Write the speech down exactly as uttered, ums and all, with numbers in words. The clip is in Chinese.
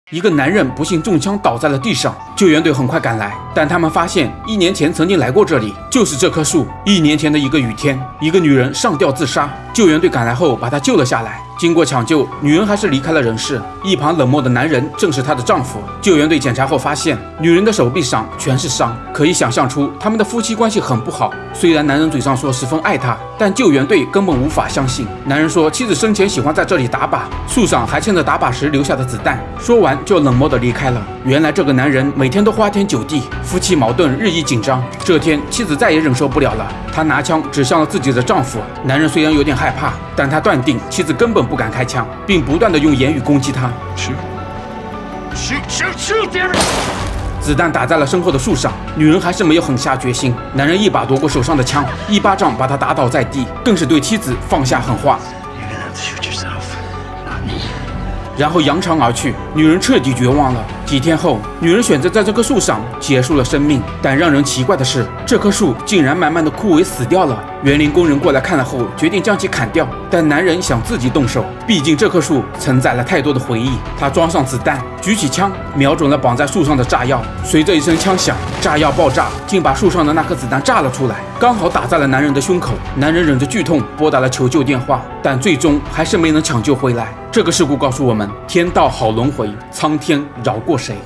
一个男人不幸中枪倒在了地上，救援队很快赶来，但他们发现一年前曾经来过这里，就是这棵树。一年前的一个雨天，一个女人上吊自杀，救援队赶来后把她救了下来。经过抢救，女人还是离开了人世。一旁冷漠的男人正是她的丈夫。救援队检查后发现，女人的手臂上全是伤，可以想象出他们的夫妻关系很不好。虽然男人嘴上说十分爱她，但救援队根本无法相信。男人说妻子生前喜欢在这里打靶，树上还嵌着打靶时留下的子弹。说完就冷漠地离开了。原来这个男人每天都花天酒地，夫妻矛盾日益紧张。这天妻子再也忍受不了了，她拿枪指向了自己的丈夫。男人虽然有点害怕，但他断定妻子根本不敢开枪，并不断地用言语攻击他。子弹打在了身后的树上，女人还是没有狠下决心。男人一把夺过手上的枪，一巴掌把她打倒在地，更是对妻子放下狠话。然后扬长而去，女人彻底绝望了。几天后，女人选择在这棵树上结束了生命。但让人奇怪的是，这棵树竟然慢慢的枯萎死掉了。园林工人过来看了后，决定将其砍掉，但男人想自己动手，毕竟这棵树承载了太多的回忆。他装上子弹，举起枪，瞄准了绑在树上的炸药。随着一声枪响，炸药爆炸，竟把树上的那颗子弹炸了出来，刚好打在了男人的胸口。男人忍着剧痛拨打了求救电话，但最终还是没能抢救回来。这个事故告诉我们，天道好轮回，苍天饶过谁？